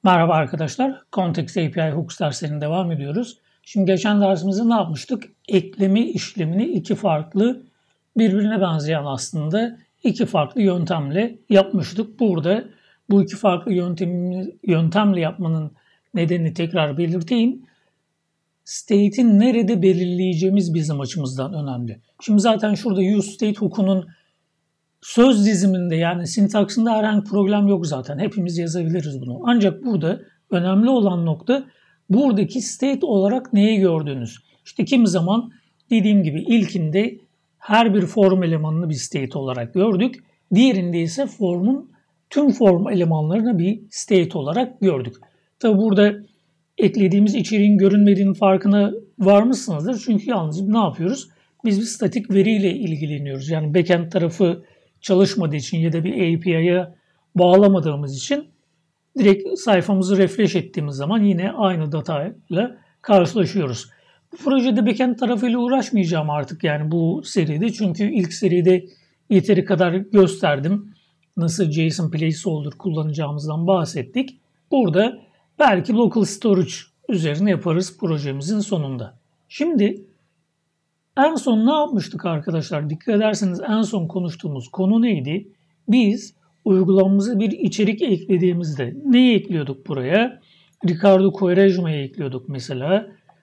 Merhaba arkadaşlar. Context API Hooks derslerine devam ediyoruz. Şimdi geçen dersimizde ne yapmıştık? Ekleme işlemini iki farklı birbirine benzeyen aslında iki farklı yöntemle yapmıştık. Burada bu iki farklı yöntemle yapmanın nedenini tekrar belirteyim. State'i nerede belirleyeceğimiz bizim açımızdan önemli. Şimdi zaten şurada use state hookunun söz diziminde yani sintaksında herhangi bir problem yok zaten. Hepimiz yazabiliriz bunu. Ancak burada önemli olan nokta buradaki state olarak neyi gördüğünüz. İşte kimi zaman dediğim gibi ilkinde her bir form elemanını bir state olarak gördük. Diğerinde ise formun tüm form elemanlarını bir state olarak gördük. Tabi burada eklediğimiz içeriğin görünmediğinin farkına varmışsınızdır. Çünkü yalnızca ne yapıyoruz? Biz bir statik veriyle ilgileniyoruz. Yani backend tarafı çalışmadığı için ya da bir API'ye bağlamadığımız için direkt sayfamızı refresh ettiğimiz zaman yine aynı datayla karşılaşıyoruz. Bu projede backend tarafıyla uğraşmayacağım artık yani bu seride. Çünkü ilk seride yeteri kadar gösterdim. Nasıl JSON placeholder kullanacağımızdan bahsettik. Burada belki local storage üzerine yaparız projemizin sonunda. Şimdi en son ne yapmıştık arkadaşlar? Dikkat ederseniz en son konuştuğumuz konu neydi? Biz uygulamamıza bir içerik eklediğimizde neyi ekliyorduk buraya? Ricardo Quaresma'yı ekliyorduk mesela.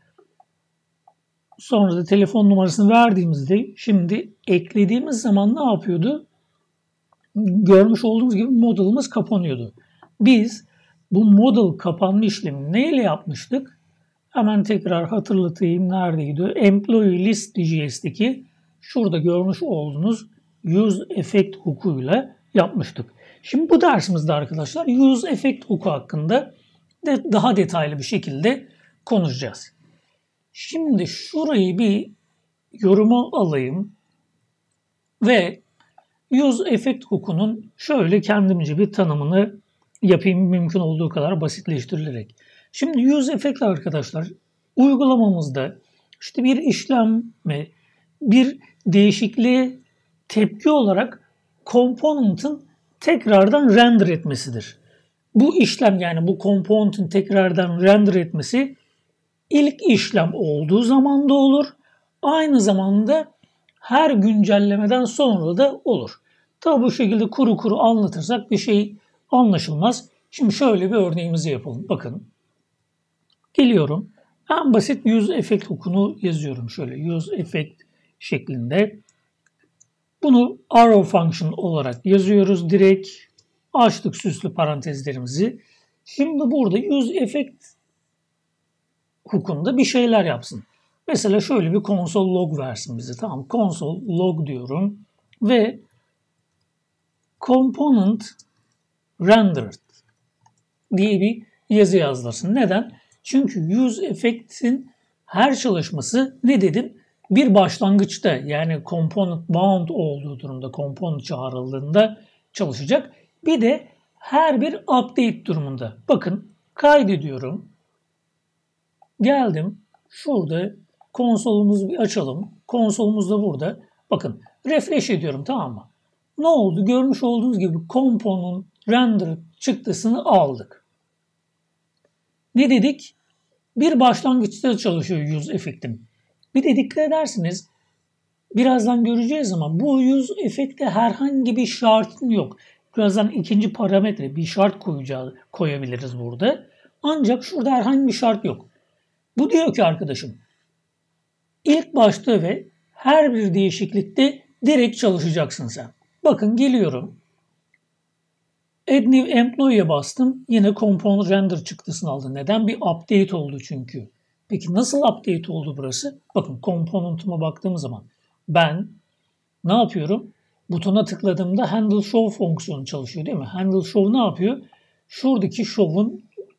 Sonra da telefon numarasını verdiğimizde şimdi eklediğimiz zaman ne yapıyordu? Görmüş olduğunuz gibi model'ımız kapanıyordu. Biz bu model kapanma işlemini neyle yapmıştık? Hemen tekrar hatırlatayım. Neredeydi? Employee list.js'teki şurada görmüş olduğunuz use effect hook'uyla yapmıştık. Şimdi bu dersimizde arkadaşlar use effect hook'u hakkında daha detaylı bir şekilde konuşacağız. Şimdi şurayı bir yoruma alayım ve use effect hook'unun şöyle kendimce bir tanımını yapayım mümkün olduğu kadar basitleştirilerek. Şimdi use effect arkadaşlar uygulamamızda işte bir işlemme, bir değişikliğe tepki olarak component'ın tekrardan render etmesidir. Bu işlem yani bu component'ın tekrardan render etmesi ilk işlem olduğu zaman da olur. Aynı zamanda her güncellemeden sonra da olur. Tabi bu şekilde kuru kuru anlatırsak bir şey anlaşılmaz. Şimdi şöyle bir örneğimizi yapalım. Bakın. Geliyorum. En basit use effect hook'unu yazıyorum. Şöyle use effect şeklinde. Bunu arrow function olarak yazıyoruz. Direkt açtık süslü parantezlerimizi. Şimdi burada use effect hook'unda bir şeyler yapsın. Mesela şöyle bir console log versin bize. Tamam, console log diyorum ve component rendered diye bir yazı yazdırsın. Neden? Çünkü use effect'in her çalışması ne dedim? Bir başlangıçta yani component bound olduğu durumda, component çağrıldığında çalışacak. Bir de her bir update durumunda. Bakın kaydediyorum. Geldim. Şurada konsolumuzu bir açalım. Konsolumuz da burada. Bakın refresh ediyorum, tamam mı? Ne oldu? Görmüş olduğunuz gibi component render çıktısını aldık. Ne dedik? Bir başlangıçta çalışıyor use effect'im. Bir de dikkat edersiniz birazdan göreceğiz ama bu use effect'te herhangi bir şartın yok. Birazdan ikinci parametre bir şart koyabiliriz burada. Ancak şurada herhangi bir şart yok. Bu diyor ki arkadaşım ilk başta ve her bir değişiklikte direkt çalışacaksın sen. Bakın geliyorum. Add new employee'ye bastım. Yine component render çıktısını aldı. Neden? Bir update oldu çünkü. Peki nasıl update oldu burası? Bakın component'ıma baktığım zaman ben ne yapıyorum? Butona tıkladığımda handle show fonksiyonu çalışıyor değil mi? Handle show ne yapıyor? Şuradaki show'un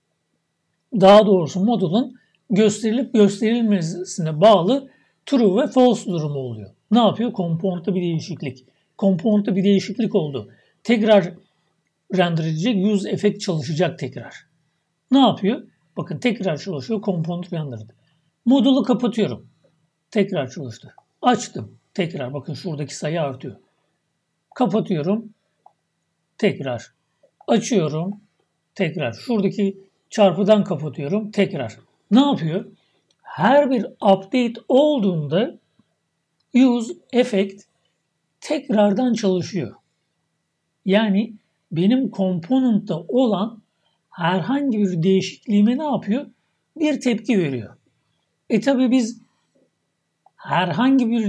daha doğrusu modulun gösterilip gösterilmesine bağlı true ve false durumu oluyor. Ne yapıyor? Component'ta bir değişiklik. Component'ta bir değişiklik oldu. Tekrar render edecek, use effect çalışacak tekrar. Ne yapıyor? Bakın tekrar çalışıyor, component rendered. Modulu kapatıyorum. Tekrar çalıştı. Açtım. Tekrar bakın şuradaki sayı artıyor. Kapatıyorum. Tekrar. Açıyorum. Tekrar. Şuradaki Çarpıdan kapatıyorum. Tekrar. Ne yapıyor? Her bir update olduğunda use effect tekrardan çalışıyor. Yani benim component'ta olan herhangi bir değişikliğime ne yapıyor? Bir tepki veriyor. Tabi biz herhangi bir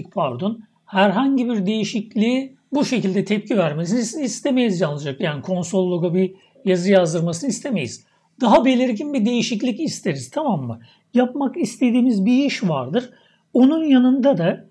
değişikliğe bu şekilde tepki vermesini istemeyiz yalnızca. Yani konsol logo bir yazı yazdırmasını istemeyiz. Daha belirgin bir değişiklik isteriz, tamam mı? Yapmak istediğimiz bir iş vardır. Onun yanında da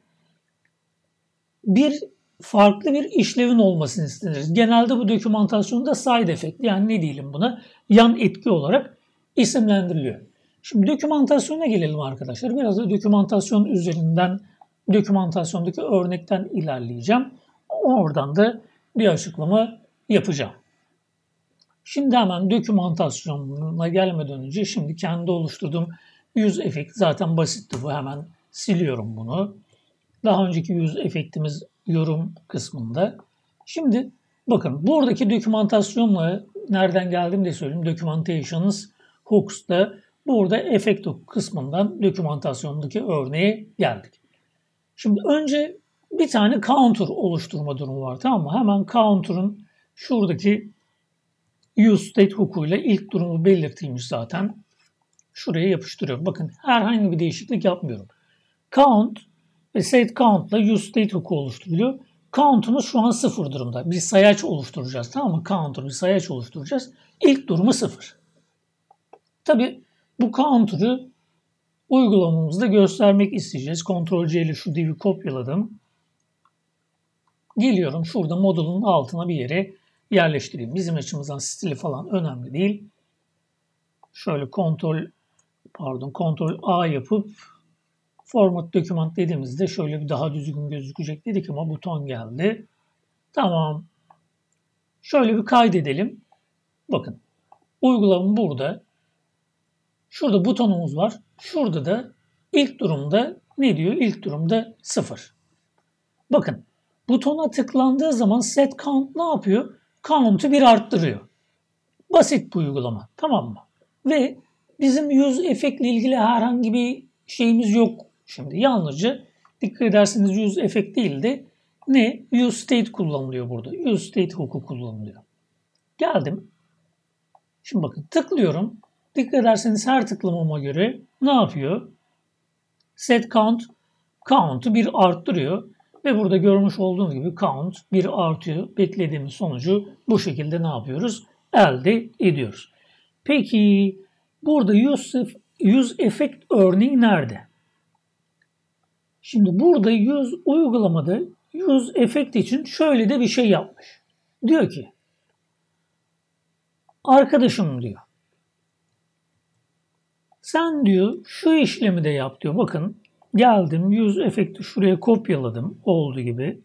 farklı bir işlevin olmasını isteriz. Genelde bu dokümantasyonda side effect, yani ne diyelim buna, yan etki olarak isimlendiriliyor. Şimdi dokümantasyona gelelim arkadaşlar. Biraz da dokümantasyon üzerinden, dokümantasyondaki örnekten ilerleyeceğim. Oradan da bir açıklama yapacağım. Şimdi hemen dokümantasyonuna gelmeden önce şimdi kendi oluşturduğum yüz efekt zaten basitti bu. Hemen siliyorum bunu. Daha önceki yüz efektimiz yorum kısmında. Şimdi bakın buradaki dokümantasyonla nereden geldim de söyleyeyim. Documentations Hooks'ta burada effect hook kısmından dokümantasyondaki örneğe geldik. Şimdi önce bir tane counter oluşturma durumu var, tamam mı? Hemen counter'ın şuradaki useState hook'uyla ilk durumu belirtilmiş zaten. Şuraya yapıştırıyorum. Bakın herhangi bir değişiklik yapmıyorum. Count ve setCount ile useState hook'u oluşturuluyor. Count'umuz şu an 0 durumda. Bir sayaç oluşturacağız, tamam mı? Counter bir sayaç oluşturacağız. İlk durumu 0. Tabii bu counter'ı uygulamamızda göstermek isteyeceğiz. Ctrl+C ile şu div'i kopyaladım. Geliyorum şurada modulun altına bir yere yerleştireyim. Bizim açımızdan stili falan önemli değil. Şöyle Ctrl A yapıp Format Document dediğimizde şöyle bir daha düzgün gözükecek dedik ama buton geldi. Tamam. Şöyle bir kaydedelim. Bakın. Uygulama burada. Şurada butonumuz var. Şurada da ilk durumda ne diyor? İlk durumda 0. Bakın. Butona tıklandığı zaman set count ne yapıyor? Count'u bir arttırıyor. Basit bu uygulama. Tamam mı? Ve bizim use effect ile ilgili herhangi bir şeyimiz yok. Şimdi yalnızca dikkat ederseniz use effect değil de ne? useState kullanılıyor burada. useState hukuku kullanılıyor. Geldim. Şimdi bakın tıklıyorum. Dikkat ederseniz her tıklamama göre ne yapıyor? Set count'u bir arttırıyor. Ve burada görmüş olduğunuz gibi count bir artıyor. Beklediğimiz sonucu bu şekilde ne yapıyoruz? Elde ediyoruz. Peki burada use effect örneği nerede? Şimdi burada uygulamada use effect için şöyle de bir şey yapmış. Diyor ki arkadaşım diyor. Sen diyor şu işlemi de yap diyor. Bakın geldim use effect'i şuraya kopyaladım olduğu gibi.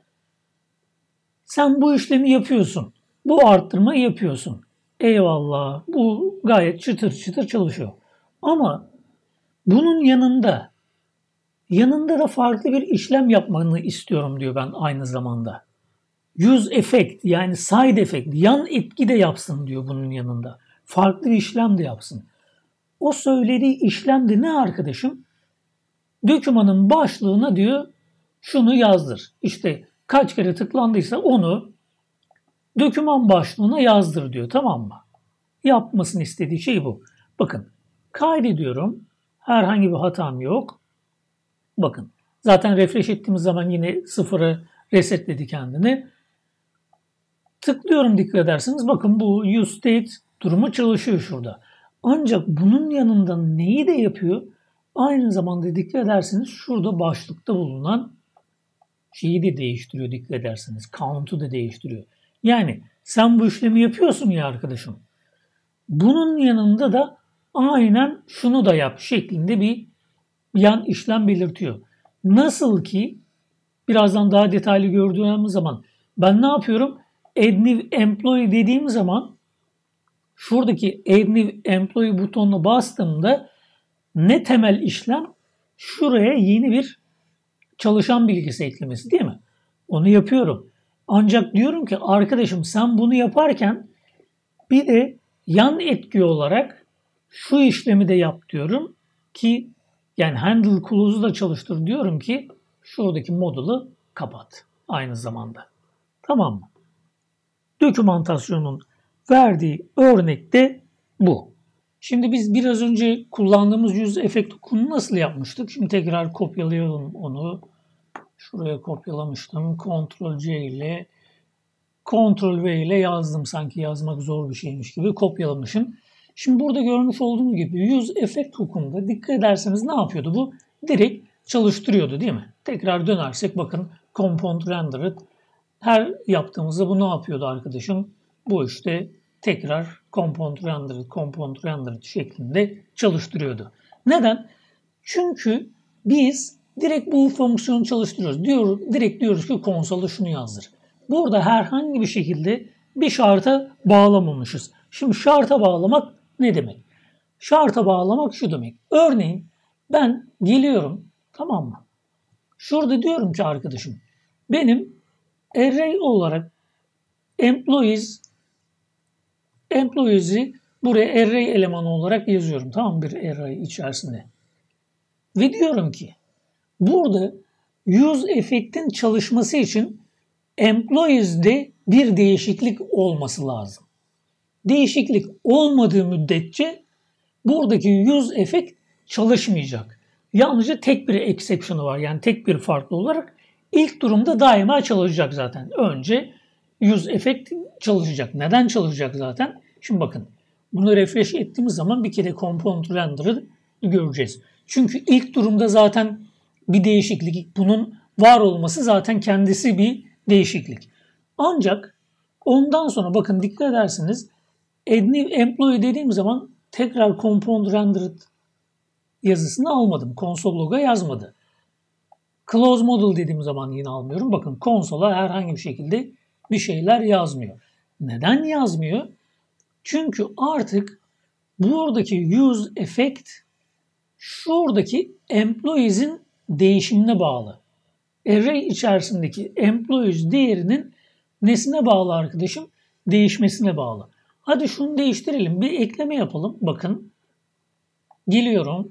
Sen bu işlemi yapıyorsun. Bu arttırmayı yapıyorsun. Eyvallah. Bu gayet çıtır çıtır çalışıyor. Ama bunun yanında da farklı bir işlem yapmanı istiyorum diyor ben aynı zamanda. Use effect yani side effect, yan etki de yapsın diyor bunun yanında. Farklı bir işlem de yapsın. O söylediği işlem de ne arkadaşım? Dokümanın başlığına diyor şunu yazdır. İşte kaç kere tıklandıysa onu doküman başlığına yazdır diyor, tamam mı? Yapmasını istediği şey bu. Bakın kaydediyorum. Herhangi bir hatam yok. Bakın zaten refresh ettiğimiz zaman yine sıfıra resetledi kendini. Tıklıyorum dikkat ederseniz. Bakın bu useState durumu çalışıyor şurada. Ancak bunun yanında neyi de yapıyor? Aynı zamanda dikkat ederseniz şurada başlıkta bulunan şeyi de değiştiriyor dikkat ederseniz. Count'u da değiştiriyor. Yani sen bu işlemi yapıyorsun ya arkadaşım. Bunun yanında da aynen şunu da yap şeklinde bir yan işlem belirtiyor. Nasıl ki birazdan daha detaylı gördüğümüz zaman ben ne yapıyorum? Add New Employee dediğim zaman şuradaki Add New Employee butonuna bastığımda ne temel işlem? Şuraya yeni bir çalışan bilgisi eklemesi değil mi? Onu yapıyorum. Ancak diyorum ki arkadaşım sen bunu yaparken bir de Yan etki olarak şu işlemi de yap diyorum ki yani handle clause'u da çalıştır diyorum ki şuradaki modulu kapat aynı zamanda. Tamam mı? Dokümantasyonun verdiği örnek de bu. Şimdi biz biraz önce kullandığımız use effect hook'unu nasıl yapmıştık? Şimdi tekrar kopyalayalım onu. Şuraya kopyalamıştım. Ctrl+C ile Ctrl+V ile yazdım. Sanki yazmak zor bir şeymiş gibi kopyalamışım. Şimdi burada görmüş olduğunuz gibi use effect hook'unda dikkat ederseniz ne yapıyordu bu? Direkt çalıştırıyordu değil mi? Tekrar dönersek bakın component rendered. Her yaptığımızda bu ne yapıyordu arkadaşım? Bu işte tekrar component rendered şeklinde çalıştırıyordu. Neden? Çünkü biz direkt bu fonksiyonu çalıştırıyoruz. Direkt diyoruz ki konsola şunu yazdır. Burada herhangi bir şekilde bir şarta bağlamamışız. Şimdi şarta bağlamak ne demek? Şarta bağlamak şu demek. Örneğin ben geliyorum, tamam mı? Şurada diyorum ki arkadaşım benim array olarak employees'i buraya array elemanı olarak yazıyorum. Tamam mı? Bir array içerisinde. Ve diyorum ki burada use effect'in çalışması için employees'de bir değişiklik olması lazım. Değişiklik olmadığı müddetçe buradaki use effect çalışmayacak. Yalnızca tek bir exception'ı var. Yani tek bir farklı olarak ilk durumda daima çalışacak zaten. Önce use effect çalışacak. Neden çalışacak zaten? Şimdi bakın bunu refresh ettiğimiz zaman bir kere component render'ı göreceğiz. Çünkü ilk durumda zaten bir değişiklik, bunun var olması zaten kendisi bir değişiklik. Ancak ondan sonra bakın dikkat ederseniz add new employee dediğim zaman tekrar component rendered yazısını almadım. Console log'a yazmadı. Close model dediğim zaman yine almıyorum. Bakın konsola herhangi bir şekilde bir şeyler yazmıyor. Neden yazmıyor? Çünkü artık buradaki use effect şuradaki employees'in değişimine bağlı. Array içerisindeki employees değerinin nesine bağlı arkadaşım? Değişmesine bağlı. Hadi şunu değiştirelim. Bir ekleme yapalım. Bakın. Geliyorum.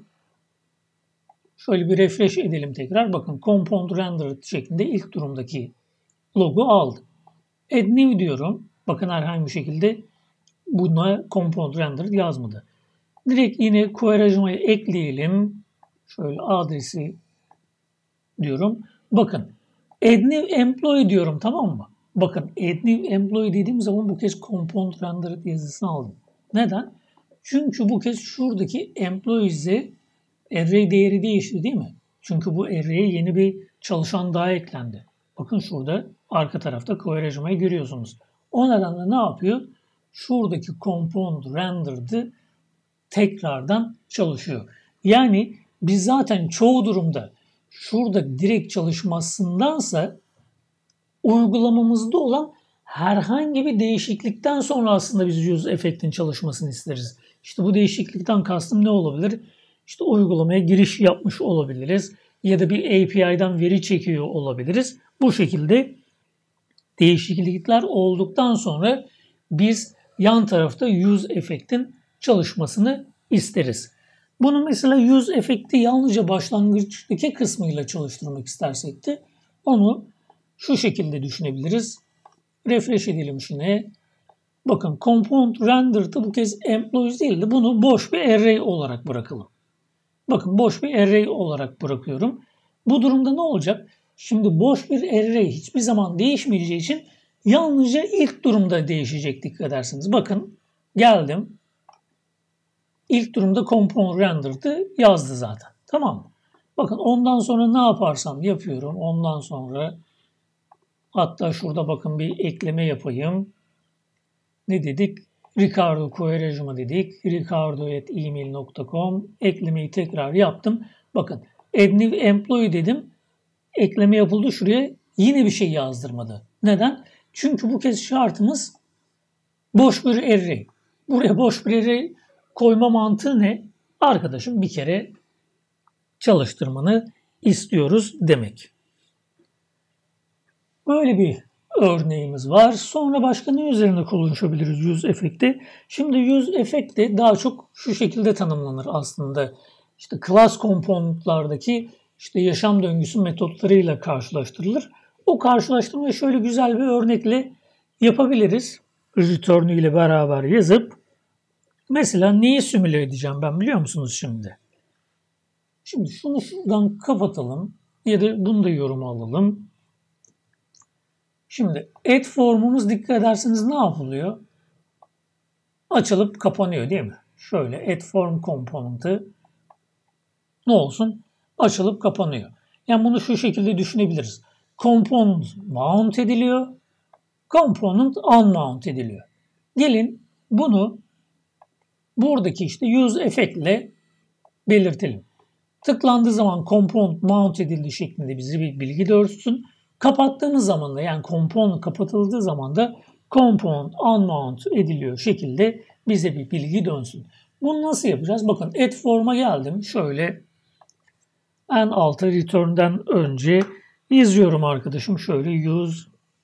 Şöyle bir refresh edelim tekrar. Bakın component rendered şeklinde ilk durumdaki logo aldı. Add new diyorum. Bakın herhangi bir şekilde buna component rendered yazmadı. Direkt yine query'cımayı ekleyelim. Şöyle adresi diyorum. Bakın add new employee diyorum, tamam mı? Bakın add new employee dediğim zaman bu kez component rendered yazısını aldım. Neden? Çünkü bu kez şuradaki employees'e array değeri değişti değil mi? Çünkü bu array'e yeni bir çalışan daha eklendi. Bakın şurada arka tarafta query'cımayı görüyorsunuz. O nedenle ne yapıyor? Şuradaki component rendered'ı tekrardan çalışıyor. Yani biz zaten çoğu durumda şurada direkt çalışmasındansa uygulamamızda olan herhangi bir değişiklikten sonra aslında biz use effect'in çalışmasını isteriz. İşte bu değişiklikten kastım ne olabilir? İşte uygulamaya giriş yapmış olabiliriz ya da bir API'den veri çekiyor olabiliriz. Bu şekilde değişiklikler olduktan sonra biz yan tarafta use effect'in çalışmasını isteriz. Bunu mesela use effect'i yalnızca başlangıçtaki kısmıyla çalıştırmak istersek de onu şu şekilde düşünebiliriz. Refresh edelim şuna. Bakın component rendered'ı bu kez employees değil de bunu boş bir array olarak bırakalım. Bakın boş bir array olarak bırakıyorum. Bu durumda ne olacak? Şimdi boş bir array hiçbir zaman değişmeyeceği için yalnızca ilk durumda değişecek, dikkat ederseniz. Bakın geldim. İlk durumda component rendered'ı yazdı zaten. Tamam mı? Bakın ondan sonra ne yaparsam yapıyorum. Ondan sonra hatta şurada bakın bir ekleme yapayım. Ne dedik? Ricardo query'cıma dedik. ricardo@email.com eklemeyi tekrar yaptım. Bakın add new employee dedim. Ekleme yapıldı şuraya. Yine bir şey yazdırmadı. Neden? Çünkü bu kez şartımız boş bir array. Buraya boş bir array koyma mantığı ne? Arkadaşım bir kere çalıştırmanı istiyoruz demek. Böyle bir örneğimiz var. Sonra başka ne üzerine konuşabiliriz use efekti? Şimdi use efekti daha çok şu şekilde tanımlanır aslında. İşte class component'lardaki işte yaşam döngüsü metotlarıyla karşılaştırılır. O karşılaştırmayı şöyle güzel bir örnekle yapabiliriz. Return ile beraber yazıp mesela neyi simüle edeceğim ben biliyor musunuz şimdi? Şimdi şunu şuradan kapatalım ya da bunu da yoruma alalım. Şimdi add formumuz dikkat ederseniz ne yapılıyor? Açılıp kapanıyor değil mi? Şöyle add form component'ı ne olsun? Açılıp kapanıyor. Yani bunu şu şekilde düşünebiliriz. Component mount ediliyor. Component unmount ediliyor. Gelin bunu buradaki işte use effect ile belirtelim. Tıklandığı zaman component mount edildiği şeklinde bize bir bilgi dönsün. Kapattığımız zaman da yani component kapatıldığı zaman da component unmount ediliyor şekilde bize bir bilgi dönsün. Bunu nasıl yapacağız? Bakın add form'a geldim. Şöyle en alta return'den önce yazıyorum arkadaşım. Şöyle use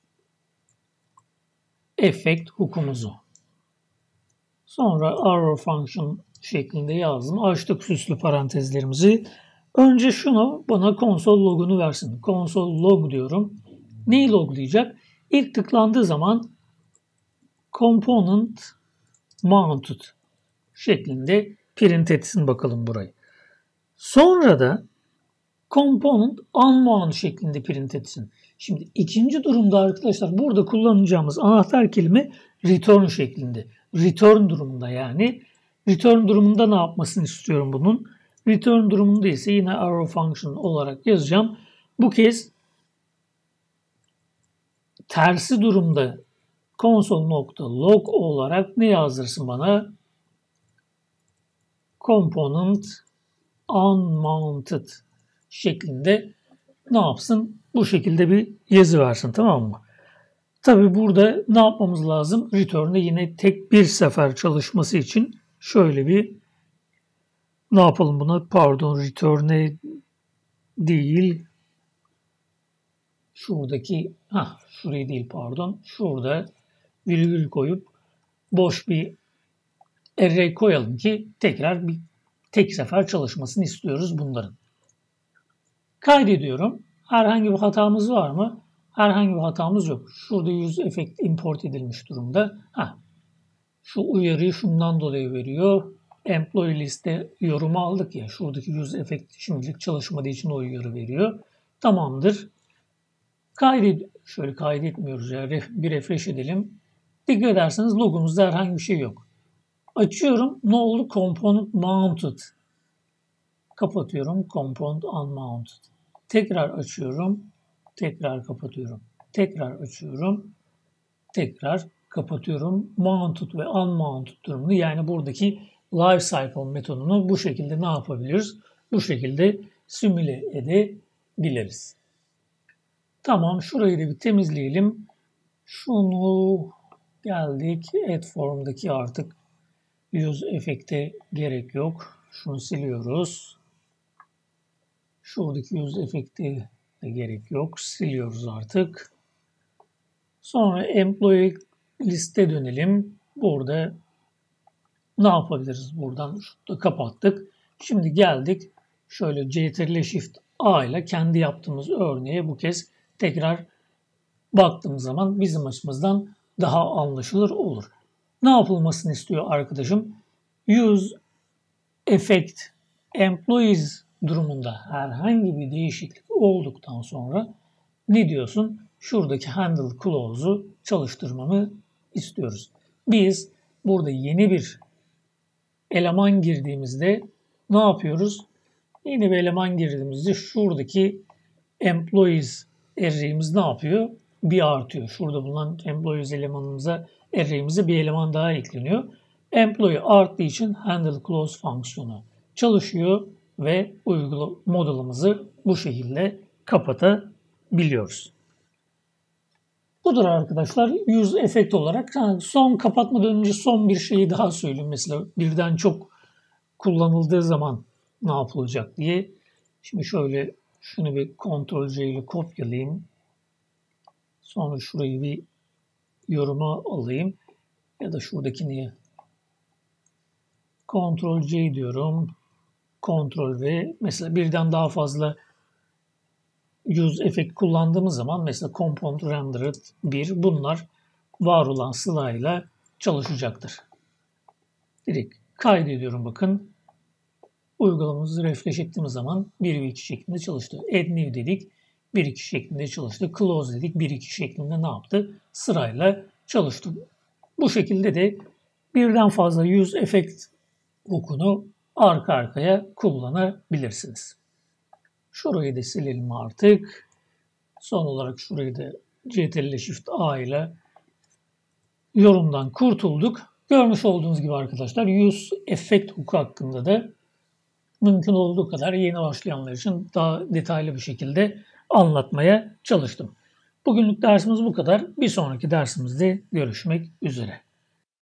effect hook'umuzu. Sonra arrow function şeklinde yazdım. Açtık süslü parantezlerimizi. Önce şunu bana console log'unu versin. Console log diyorum. Neyi loglayacak? İlk tıklandığı zaman component mounted şeklinde print etsin bakalım burayı. Sonra da component unmount şeklinde print etsin. Şimdi ikinci durumda arkadaşlar burada kullanacağımız anahtar kelime return şeklinde. Return durumunda yani. Return durumunda ne yapmasını istiyorum bunun? Return durumunda ise yine arrow function olarak yazacağım. Bu kez tersi durumda console.log olarak ne yazdırsın bana? Component unmounted şeklinde ne yapsın? Bu şekilde bir yazı versin, tamam mı? Tabi burada ne yapmamız lazım? Return'de yine tek bir sefer çalışması için şöyle bir ne yapalım buna? Pardon, return'e değil. Şuradaki şurayı değil pardon. Şurada virgül koyup boş bir array koyalım ki tekrar bir tek sefer çalışmasını istiyoruz bunların. Kaydediyorum. Herhangi bir hatamız var mı? Herhangi bir hatamız yok. Şurada use effect import edilmiş durumda. Şu uyarıyı şundan dolayı veriyor. Employee liste yorumu aldık ya. Şuradaki use effect şimdilik çalışmadığı için o uyarı veriyor. Tamamdır. Şöyle kaydetmiyoruz ya. Bir refresh edelim. Dikkat ederseniz logomuzda herhangi bir şey yok. Açıyorum. Ne oldu? Component mounted. Kapatıyorum. Component unmounted. Tekrar açıyorum. Tekrar kapatıyorum. Tekrar açıyorum. Tekrar kapatıyorum. Mounted ve unmounted durumunu yani buradaki lifecycle metodunu bu şekilde ne yapabiliriz? Bu şekilde simüle edebiliriz. Tamam, şurayı da bir temizleyelim. Şunu geldik. Add form'daki artık use effect'e gerek yok. Şunu siliyoruz. Şuradaki use effect'e de gerek yok. Siliyoruz artık. Sonra employee liste dönelim. Burada ne yapabiliriz? Buradan şurada kapattık. Şimdi geldik. Şöyle Ctrl Shift A ile kendi yaptığımız örneğe bu kez tekrar baktığımız zaman bizim açımızdan daha anlaşılır olur. Ne yapılmasını istiyor arkadaşım? Use effect employees durumunda herhangi bir değişiklik olduktan sonra ne diyorsun? Şuradaki handle clause'u çalıştırmamı istiyoruz. Biz burada yeni bir eleman girdiğimizde ne yapıyoruz? Yeni bir eleman girdiğimizde şuradaki employees array'imiz ne yapıyor? Bir artıyor. Şurada bulunan employees elemanımıza array'imize bir eleman daha ekleniyor. Employee arttığı için handle clause fonksiyonu çalışıyor ve modelimizi bu şekilde kapatabiliyoruz. Budur arkadaşlar use effect olarak. Son kapatmadan önce son bir şeyi daha söyleyeyim. Mesela birden çok kullanıldığı zaman ne yapılacak diye. Şimdi şöyle şunu bir Ctrl+C ile kopyalayayım. Sonra şurayı bir yoruma alayım. Ya da şuradakini Ctrl C diyorum. Ctrl V. Mesela birden daha fazla use efekt kullandığımız zaman mesela Component Rendered 1 bunlar var olan sırayla çalışacaktır. Direkt kaydediyorum bakın. Uygulamamızı refresh ettiğimiz zaman 1 ve 2 şeklinde çalıştı. Add New dedik. 1-2 şeklinde çalıştı. Close dedik. 1-2 şeklinde ne yaptı? Sırayla çalıştı. Bu şekilde de birden fazla use effect hook'unu arka arkaya kullanabilirsiniz. Şurayı da silelim artık. Son olarak şurayı da Ctrl Shift A ile yorumdan kurtulduk. Görmüş olduğunuz gibi arkadaşlar use effect hook hakkında da mümkün olduğu kadar yeni başlayanlar için daha detaylı bir şekilde anlatmaya çalıştım. Bugünlük dersimiz bu kadar. Bir sonraki dersimizde görüşmek üzere.